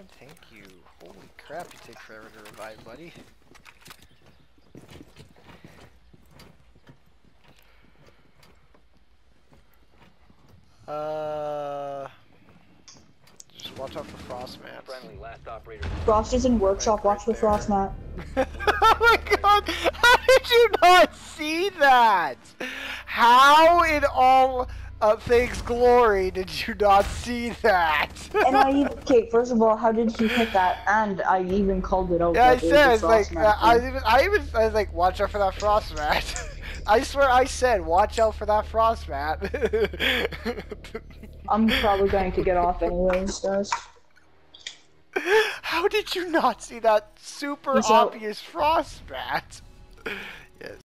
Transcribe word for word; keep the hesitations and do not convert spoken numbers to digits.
potion, thank you. Holy crap, you take forever to revive, buddy. Uh, just watch out for frost mats. Friendly, last operator. Frost is in workshop, Right, watch right for there. frost mat. Oh my god! How did you not see that? How in all of things glory did you not see that? And I even, okay, first of all, how did you hit that? And I even called it out. Yeah, I that it was said, a it's like, frost uh, mat I thing. even, I even, I was like, watch out for that frost mat. I swear I said, watch out for that frost mat. I'm probably going to get off anyways, guys. How did you not see that super Peace out. obvious frost mat?